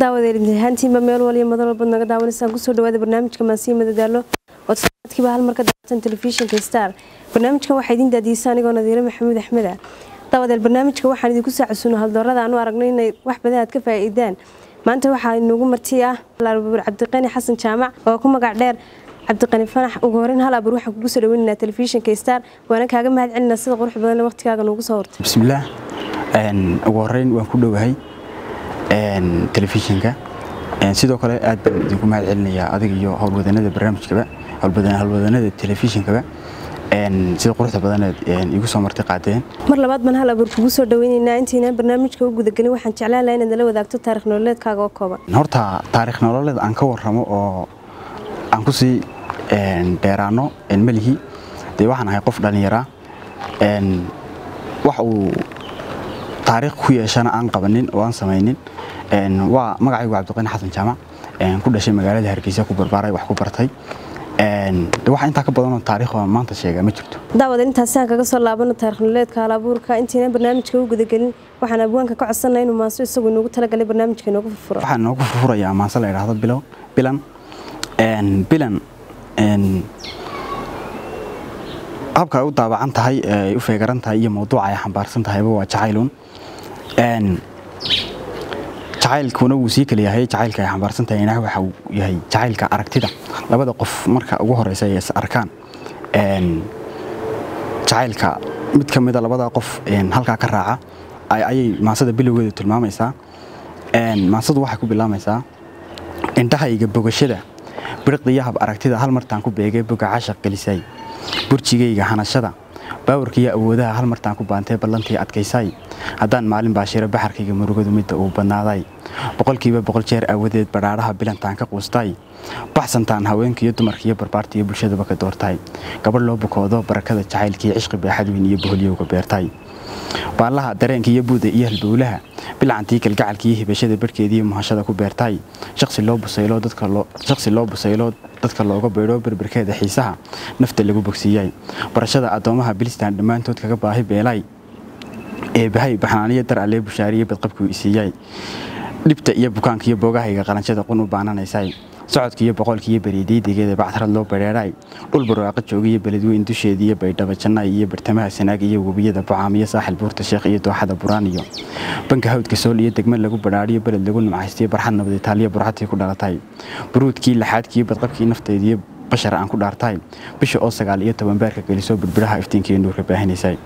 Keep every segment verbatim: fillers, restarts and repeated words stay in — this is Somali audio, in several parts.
daawadeed imtixaantiinba meel waliya madal walba naga daawanaysan ku soo dhawaada barnaamijka Maasiin Madadaalo oo sanadkiiba hal mar ka daawatan telefishinka Star. barnaamijkan waxa idin daadiyay anigoo Nadiire Maxamuud Axmed ah. daawadeed barnaamijka waxaan idinku saacidsano hal doorada aanu aragnay inay wax badan aad ka faa'iidaan. maanta waxa inagu marti ah Laabur Cabdiqani Xasan Jaamac oo ku magac dheer Cabdiqani Fanax ugu horeyn hal abur waxa kugu soo dhaweynaa telefishinka Star. waana kaaga mahad celinaa sida qurux badan waqtigaaga noogu soo hortay. bismillaah een ugu horeyn waan ku dhawahay een telefishinka een sidoo kale aad baan idinku mahad celinayaa adiga iyo howlwadanada barnaamijka howlwadanada howlwadanada telefishinka een sida quruxda badan ee igu soo martay qaadeen mar labaad man hal abur kugu soo dhaweynaa intiina barnaamijka u gudagalin waxaan jeclaan lahaa inaad la wadaagto taariikh nololeedkaaga oo kooban. horta taariikh nololeed aan ka warramo oo aan ku sii een dheeraano een malihi de waxaan ahay qof dhalinyaro een wax uu taariikh ku yeeshana aan qabanin oo aan sameeynin een waa magacaygu Cabdiqani Xasan Jaamac een ku dhashay magaalada Hargeysa ku barbaaray wax ku bartay een waxa inta ka badan oo taariikh oo maanta sheega ma jirto. daawada intaas aan kaga soo laabano taariikh nololeedka Laaburka intiina barnaamijka u gudagalin waxaan abwaanka ka codsanay inuu maaso isagu inoogu tala galay barnaamijka inoogu furfuro. waxaan noogu furfurayaa maaso la yiraahdo bilow bilan een bilan een habka u daabacan tahay ee u feegaran tahay iyo mowduuca ay xambaarsan tahay waa jacaylun een jacaylkuna uu sii kala yahay jacaylka ay xambaarsan tahay inaha waxa uu yahay jacaylka aragtida labada qof marka ugu horeysa ay is arkaan een jacaylka mid kamid ah labada qof een halka ka raaca ay ay maasada bilowgeeda tilmaamaysaa een maasadu waxa ku bilaamaysaa intahayga bogashada birqdiyaha aragtida hal martaan ku beegay boga cashaq galisay burjigayga hanashada baawrkiya awoodaha hal martaan ku baantay ballantii adkaysay haddaan maalin baashira baxarkayga murugadu midda uu badnaaday boqolkiiba boqol jeer awadeed badhaadhaha bilantaan ka quustay baxsantaan haweenkiiyo dumarkiiyo barbaartiiyo bulshadaba ka doortay gabadh loo bukoodo barakada jacaylkii cishqi baaxad weyn iyo boholyowga beertay baalaha dareenkiiyo buuda iyo halbowlaha bilantii kalgacalkii hibashada barkeedii muhashada ku beertay shakhsi loo busaylo dadka loo shakhsi loo busaylo dadka looga beero barbarkeeda xiisaha nafta lagu bogsiiyay barashada adoomaha bilistaan dhamaantood kaga baahi beelay ee bahay baxnaaniyo dar alle bushaariye badqabku isiiyay dibta iyo bukaanka iyo boogahayga qalanjada qun u baananaysay socodka iyo boqolka iyo bariidiideeda bactarad loo bareeray dhul barwaaqo joogiyo beledweyn dusheedii baydhaba jannay iyo bartamaha sanaag iyo wabiyada bucaamiyo saaxil buurta sheekh iyo dooxada buraaniyo banka hawdka sool iyo degmad lagu badhaariyo beled lagu nimcaystay barxad nabad Itaaliya burxadii ku dhalatay buruudkii laxaadkii badqabkii nafteedii bashar aan ku dhaartay bisha oo sagaal iyo toban beerka galiso birbiraha iftiinkii nuurka baahinaysay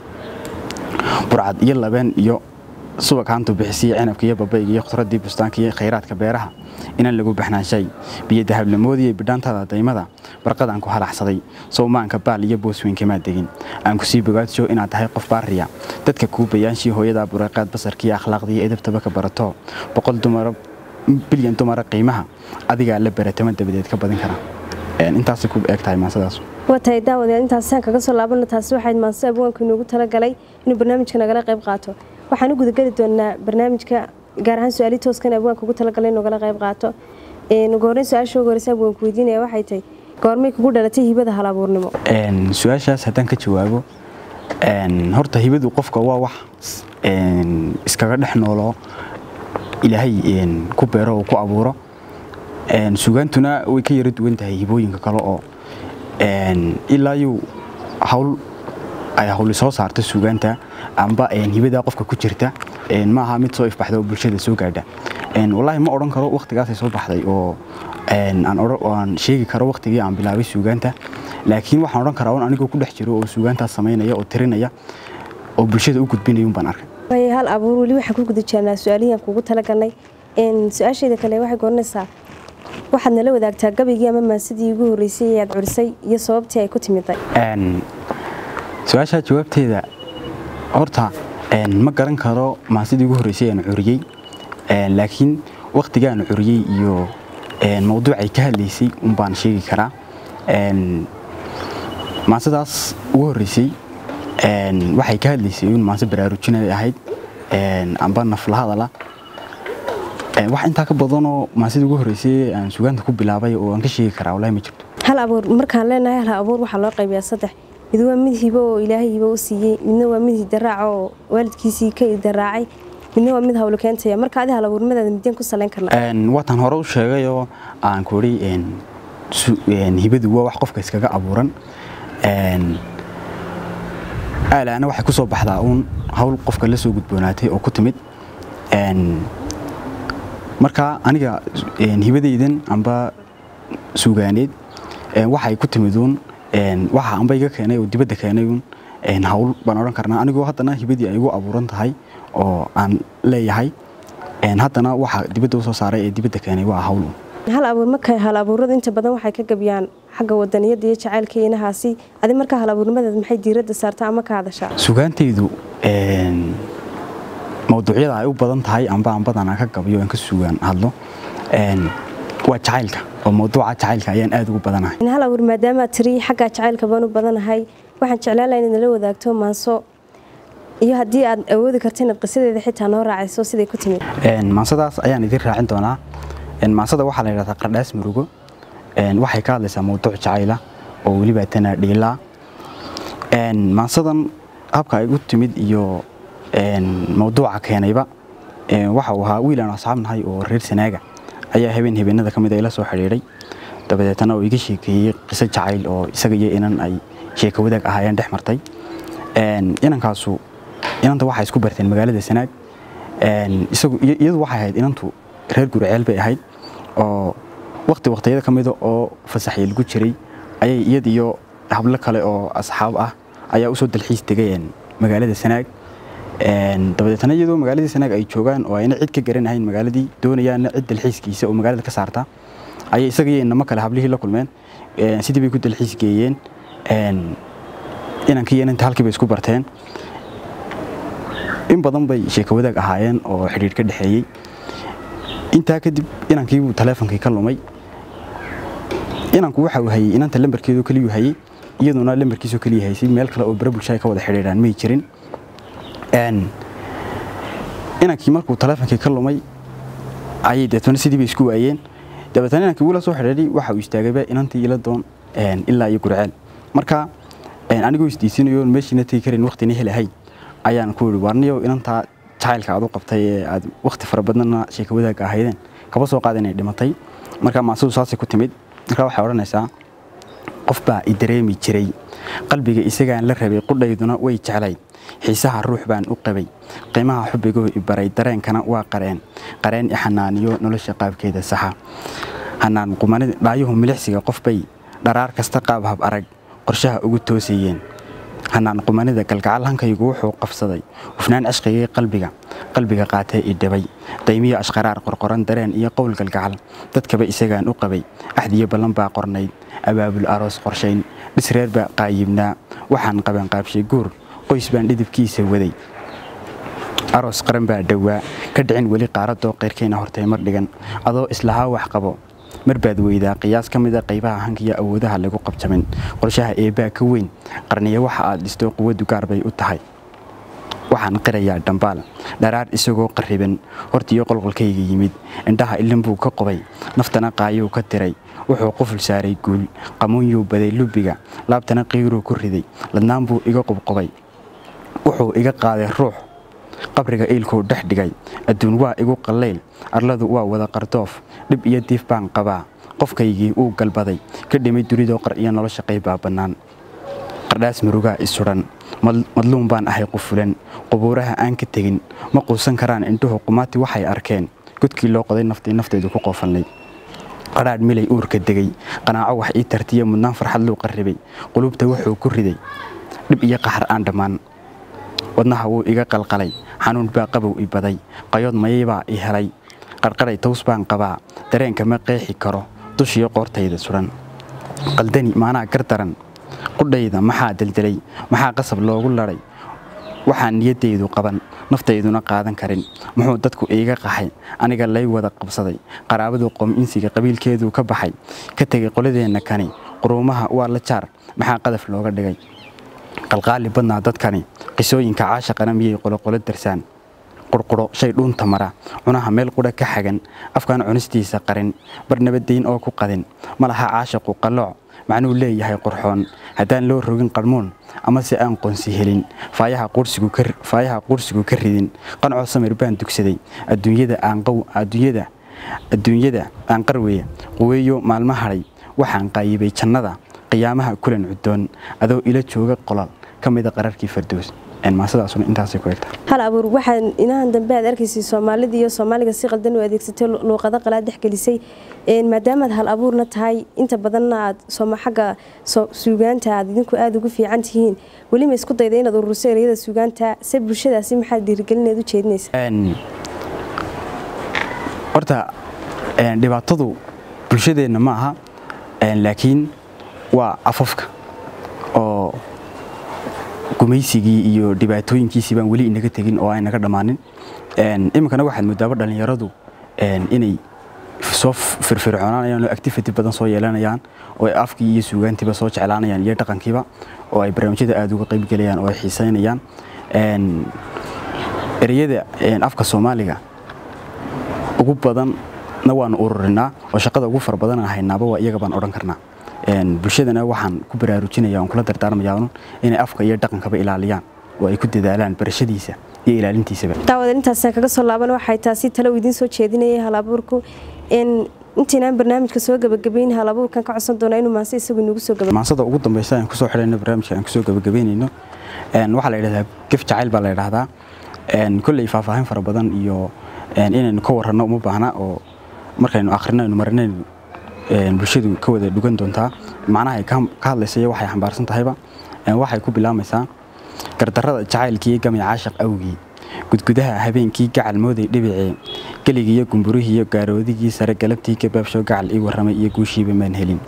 burcad iyo labeen iyo subag hantu bixisay cinabka iyo babayga iyo khudradii bustaanka iyo khayraadka beeraha inaan lagu baxnaanshay biyo dahablamoodii bidhaantada daymada barqadaan ku halaxsaday Soomaanka baal iyo boosweynka ma degin aan ku sii bogaadso inaad tahay qof baariya dadka ku bayaanshii hooyada buraqaad basarkii akhlaaqdii edebtaba ka barato boqol dumar bilyan dumar qiimaha adiga la baratama dabadeed ka badan kara een intaas ku eegtahay maasadaas watay daawada intaas aan kaga soo laabano taas waxay maasada abwaanka inoogu tala galay inuu barnaamijka nagala qayb qaato waxaan u gudagali doonaa barnaamijka gaar ahaan su'aalo tooskan abwaanka ugu tala galay inuu nagala qayb qaato een ugu horeyn su'aasha ugu horeysa abwaanku weydiinaya waxay tahay goormay kugu dhalatay hibada hal abuurnimo een su'aashaas haddaan ka jawaabo een horta hibadu qofka waa wax een iskaga dhex noolo ilaahay een ku beero oo ku abuuro een suugaantuna way ka yara duwan tahay hibooyinka kale oo een ilaa yu hawl ay hawl soo saarto suugaanta amba een hibada qofka ku jirta een ma aha mid soo ifbaxdo bulshada soo gaadha een wallahi ma oran karo waqtigaas ay soo baxday oo een aan oran sheegi karo waqtigii aan bilaabay suugaanta laakiin waxaan oran karaa anigu ku dhex jiro oo suugaanta sameynaya oo tirinaya oo bulshada u gudbinayo baan arkay way hal abuur wali waxa ku guda jirnaa su'aalihiin kugu tala galnay een su'aasheeda kale waxay goornaysaa waxaad nala wadaagtaa gabaygii ama maasidii ugu horeysay ee aad curisay iyo sababtii ay ku timiday een su'aasha jawaabteeda horta een ma garan karo maasidii ugu horeysay aan curiyay een laakiin waqtigaan curiyay iyo een mowduucay ka hadlaysay un baan sheegi karaa een maasadaas ugu horeysay een waxay ka hadlaysay in maasad baraarujinay ahayd een amba naflahadala een wax inta ka badan oo maasidii ugu horeysay aan suugaanta ku bilaabay oo aan ka sheegi karaa wallahi ma jirto hal abuur markaan leenahay hal abuur waxa loo qaybiyaa saddex mid waa mid hibo oo ilaahay hibo u siiyay midna waa mid daraac oo waalidkiisii ka idaraacay midna waa mid hawlo keentaya marka adiga hal abuurnimadeeda mideen ku saleyn karnaa een watan hore u sheegay oo aan ku ri een een hibadu waa wax qofka iskaga abuuran een aalaana waxa ku soo baxdaa uun hawl qofka la soo gudboonaatay oo ku timid een marka aniga een hibadeydan amba suugaaneed een waxa ay ku timiduun een waxa amba iga keenay oo dibadda keenay uun een hawl baan oran karnaa anigoo haddana hibadii ay ugu abuuran tahay oo aan leeyahay een haddana waxa dibadda u soo saaray ee dibadda keenay waa hawl hal abuur marka hal abuurada inta badan waxay ka gabiyaan xagga wadaniyada iyo jacaylka inahaasi adi marka hal abuurnimadeeda maxay diiradda saartaa ama ka hadashaa suugaantaydu een mawduucyada ay u badan tahay amba aan badan ka gabiyo aan ka suugaan hadlo een waa jacaylka oo mawduuca jacaylka ayaan aad ugu badanahay in hal abuur maadaama tiri xagga jacaylka baan u badanahay waxaan jeclaan lahayn in la wadaagto maanso iyo hadii aad awoodi kartid inaad qisadeeda xitaa noo raacayso siday ku timid een maansadaas ayaan idin raacin doonaa een maansada waxa la yiraahdaa qardhaas murugo een waxay ka hadlaysaa mawduuc jacayl ah oo waliba tana dhiila een maansadan habka ay u timid iyo een mawduuca keenayba een waxa uu ahaa wiil aan asxaabnahay oo reer Sanaaga ayaa habeen habeenada kamid ay la soo xiriiray dabadeetana oo iga sheekeeyay qiso jacayl oo isaga iyo inan ay sheeko wadaag ahaayeen dhex martay een inankaasu inanta waxa isku barteen magaalada Sanaag een isagu iyadu waxa ahayd inantu reer Gurceel bay ahayd oo waqti waqtiyada kamid oo fasaxay lagu jiray ayay iyadiyo hablo kale oo asxaab ah ayaa u soo dalxiis tagayeen magaalada Sanaag een dabadeetana iyadoo magaalada Sanaag ay joogaan oo ayna cid ka garanayn magaaladii doonayaan cid dalxiiskiisa oo magaalada ka saarta ayay isaga iyo inama kale hablihii la kulmeen een sidii bay ku dalxiis geeyeen een inankii inanta halkii bay isku barteen in badan bay sheeko wadaag ahaayeen oo xiriir ka dhaxeeyay inta kadib inankii uu taleefankii ka lumay inanku waxa uu hayay inanta lambarkeedu kaliya hayay iyaduna lambarkiisu kaliya haysay meel kale oo barabulshay ka wada xiriiraan ma jirin een inankii markuu taleefankii ka lumay ayay dadweyne sidii bay isku waayeen dabeetana inankii uu la soo xiriiray waxa uu istaagay inantii ila doon een ilaa iyo Gurceel marka een anigu isdiisinayo meeshina tii karin waqtina helahay ayaan ku yiri warniyo inanta jacaylka aad u qabtay aad waqti fara badanna sheeko wadaag ahaydeen kaba soo qaadanay dhimatay marka maasuu saasi ku timid marka waxa oranaysaa qof baa i dareemi jiray qalbiga isaga la rabay qudhayduna way jeclay xiisaha ruux baan u qabay qiimaha xubbiga i baray dareenkana waa qareen qareen i xanaaniyo nolosha qaabkeeda saxa hanaan qumanida dhaayuhu milixsiga qof bay dharaar kasta qaab hab arag qorshaha ugu toosayeen hanaan qumanida galgacal hankaygu wuxuu qabsaday hufnaan ashqigay qalbiga qalbiga qaatay i dhibay daymiyo ashqaraar qorqoran dareen iyo qowl galgacal dadkaba isagaan u qabay ahdiyo ballan baa qornayd abaabul aroos qorshayn dhisreer baa qaayibnaa waxaan qaban qaabshay guur qoys baan dhidibkiisa waday aroos qaran baa dhawaa ka dhicin weli qaaradoo qeyrkeena hortay mar dhigan adoo islahaa wax qabo marbaad weydaa qiyaas kamid ah qaybaha hankiya awoodaha lagu qabtamin qorshaha eebaa ka weyn qarniyo waxa aad dhisto quwadu gaar bay u tahay waxaan qirayaa dambaal dharaar isagoo qariban hortiyo qolqolkayga yimid indhaha ilin buu ka qobay naftana qaayuu ka tiray wuxuu quful saaray guul qamuunyuu baday lubiga laabtana qiiruu ku riday ladnaan buu iga qubqobay wuxuu iga qaaday ruux qabriga eelkuu dhex dhigay adduun waa igu qallayl arladu waa wada qardoof dhib iyo diif baan qabaa qofkaygii uu galbaday ka dhimay dunidoo qar iyo nolosha qaybaa bannaan qardhaas murugaa isuran madluum baan ahay qufulan qubuuraha aan ka tegin ma quusan karaan indhuhu qumaati waxay arkeen godkii loo qoday naftii nafteedu ku qoofalnay qaraadh milay uurka degay qanaaco wax ii tartiya mudnaan farxad luu qarribay qulubta wuxuu ku riday dhib iyo qaxar aan dhammaan wadnaha wuu iga qalqalay xanuun baa qabow i baday qayood mayaybaa i helay qarqaray toos baan qabaa dareenka ma qeexi karo dushiyo qoortayda suran qaldani maanaa gardaran qudhayda maxaa daldalay maxaa qasab loogu laray waxaan niyadaydu qaban naftayduna qaadan karin muxuu dadku iiga qaxay aniga lay wada qabsaday qaraabadu qoom insiga qabiilkeedu ka baxay ka tagay qoladeenna kani quruumaha waa la jaar maxaa qadaf looga dhigay qalqaali badnaa dadkani qisooyinka caashaqana miyay qoloqolo darsaan qurquro shay dhuunta mara cunaha meel qudha ka xagan afkaan cunistiisa qarin barnabadayn oo ku qadin malaha caashaqu qalooc macnuu leeyahay qurxoon haddaan loo rogin qarmoon ama si aan qoonsi helin faayaha qursigu ka faayaha qursigu ka ridin qanco samir baan dugsaday adduunyada aan qaw adduunyada adduunyada aan qarweeyo quweeyo maalmo haray waxaan qaayibay jannada qiyaamaha kulan cudoon adoo ila jooga qolal kamida qararkii fardoos en ma sidaasuna intaasay ku egtaa hal abuur waxaan inahan dambe aad arkaysay Soomaalida iyo Soomaaliga si qaldan u adeegsatay luqada qalaad dhaxgelisay een maadaama hal abuurna tahay inta badan aad Sooma xaga suugaanta aad idinku aad ugu fiican tihiin wali ma isku dayday inaad ururso ereyada suugaanta si bulshadaasi maxaa dhiirigelinaad u jeedinaysaa een horta een dhibaatadu bulshadeena ma aha een laakiin waa afafka oo gumaysigii iyo dhibaatooyinkiisii baan wali inaga tagin oo ay naga dhamaanin een iminkana waxaad moodaa dhalinyaradu een inay soo firfircoonayaan oo activity badan soo yeelanayaan oo afkii iyo suugaantiba soo jeclaanayaan iyo dhaqankiiba oo ay barnaamijyada aad uga qayb galayaan oo ay xiisaynayaan een ereyada een afka Soomaaliga ugu badan na waan ururinaa oo shaqada ugu far badan ahaynaaba waa iyaga baan oran karnaa een bulshadana waxaan ku baraarujinayaa oo kula dardaarmayaa inay afka iyo dhaqanka ba ilaaliyaan oo ay ku dadaalaan barashadiisa iyo ilaalintiisa taawada intaas kaga soo laaban waxay taasi talo idin soo jeedinayay hal abuurku in intaan barnaamijka soo gabagabeyn hal abuurkan ka codsan doona inuu maase isagu nagu soo gabagabeeyo maasada ugu dambaysa aan ku soo xirayno barnaamijka aan ku soo gabagabeynayno een waxa la yiraahdaa gif jacayl baa la yiraahdaa een kulli faahfaahin fara badan iyo een inaynu ka warrano uma baahna oo markaynu akhrinayno marinayno een bulshadu ka wada dhugan doontaa macnaha ay ka hadlaysay waxay xambaarsan tahayba een waxay ku bilaamaysaa gardarrada jacaylkii gamay caashaq awgii gudgudaha habeenkii gacal mooday dhibicee galigiyo gumburihii gaaroodigi sare galabtii ka baabsho gacal ii waramay iyo guushiiba maan helin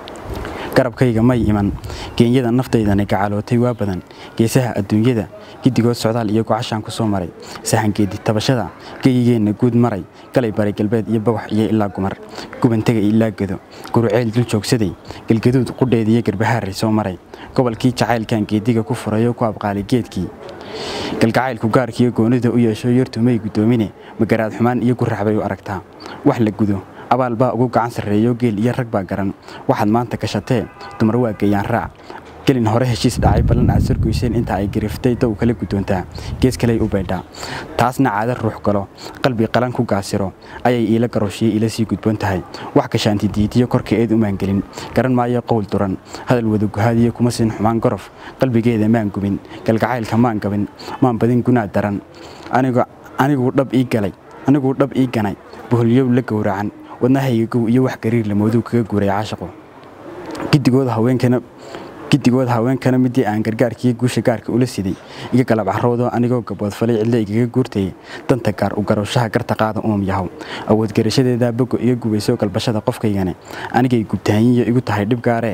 garabkayga may iman keenyada naftaydana gacalootay waa badan geesaha adduunyada gidigood socdaal iyo gocashaan ku soo maray sahangeedi tabashada geeyigeena guud maray galay bari galbeed iyo bawax iyo ilaa gumar gubantaga ilaa gado guruceel dul joogsaday galgaduud qudheediyo garbahaar soo maray gobolkii jacaylkan geediga ku furayo ku abqaali geedkii galgacaylku gaarkiyo goonida u yeesho yartumay gudoomine magaraad xumaan iyo guraxbay u aragtaa wax la gudo abaal baa ugu gacan sareeyo geel iyo rag baa garan waxaad maanta gashatee dumar waa geeyaan raac gelin hore heshiis dhacay balan aad sargoyseen inta ay gariftay daw kala gudoontaa gees kale u beedhaa taasna caadar ruux galo qalbi qalan ku gaasiro ayay ila garooshiye ila sii gudboon tahay wax ka shaanti diidiyo korkeed u maangelin garan maayo qowl duran hadal wada guhaadiyo kuma siin xumaan gorof qalbigeeda maan gubin galgacaylka maan gabin maan badin gunaa daran anigu anigu dhab ii galay anigu dhab ii ganay buhliyow la gowracan wadnahayga iyo wax gariir la moodu kaga guuray caashaqo gidigooda haweenkana gidigooda haweenkana midii aan gargaarkii guusha gaarka ula siday iga galab caroodo anigoo gabood falay cidla igaga guurtay danta gaar u garowshaha garta qaada uum yahow awood garashadeeda bogo iga gubayso galbashada qofkaygana anigay gubtaayiyo igu tahay dhib gaaree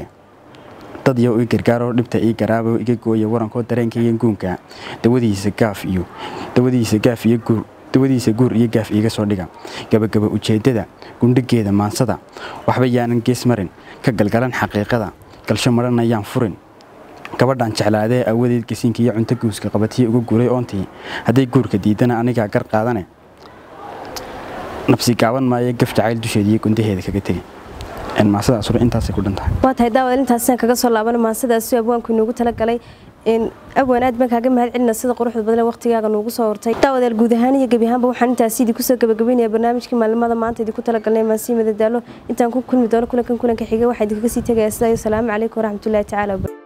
dad iyo iga gargaaro dhibta ii garaabo iga gooyo warankoo dareenkayga guunka dawadiisa gaaf iyo dawadiisa gaaf iyo guur dawadiisa guur iyo gaaf iiga soo dhiga gabagaba ujeedada gundhigeeda maansada waxba yaanan gees marin ka galgalan xaqiiqada galsho maranayaan furin gabadhan jeclaadee awadeed gasiinka iyo cunto guuska qabatiye uga guuray oontii hadday guurka diidana anigaa gar qaadane nafsi gaaban maayo gaf jacayl dusheeda iyo gundaheeda kaga tegay in maasadaas ur intaasay ku dhantahay waa tahay daawad intaasaan kaga soo laaban maasadaas abwaanku inoogu talagalay in abwaan aad baan kaaga mahad celina sida quruxda badan waqtigaaga noogu soo hortay daawadaal guud ahaan iyo gabi ahaanba waxaan intaas idinku soo gabagabeynaya barnaamijkii maalimada maanta idinku talagalnay maasiimada daalo intaan ku kulmi doono kulankan kulanka xiga waxaa idinkaga sii tagayaa sidaa iyo salaamu calaykum waraxmatullaahi tacaala